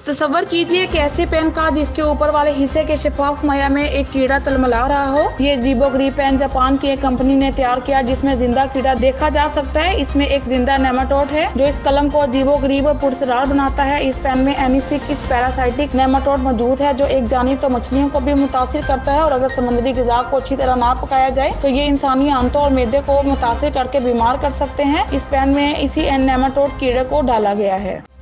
तस्वर कीजिए कि ऐसी पेन का जिसके ऊपर वाले हिस्से के शफाफ माया में एक कीड़ा तलमला रहा हो। ये जीबोग्री पेन जापान की एक कंपनी ने तैयार किया जिसमें जिंदा कीड़ा देखा जा सकता है। इसमें एक जिंदा नेमाटोड है जो इस कलम को जीबोग्री व पुरस्कार बनाता है। इस पेन में एनीसिक पैरासाइटिक नेमाटोड मौजूद है जो एक जानिब तो मछलियों को भी मुतासिर करता है और अगर समुद्री ग़िज़ा को अच्छी तरह ना पकाया जाए तो ये इंसानी आंतों और मैदे को मुतासिर करके बीमार कर सकते हैं। इस पेन में इसी नेमाटोड कीड़े को डाला गया है।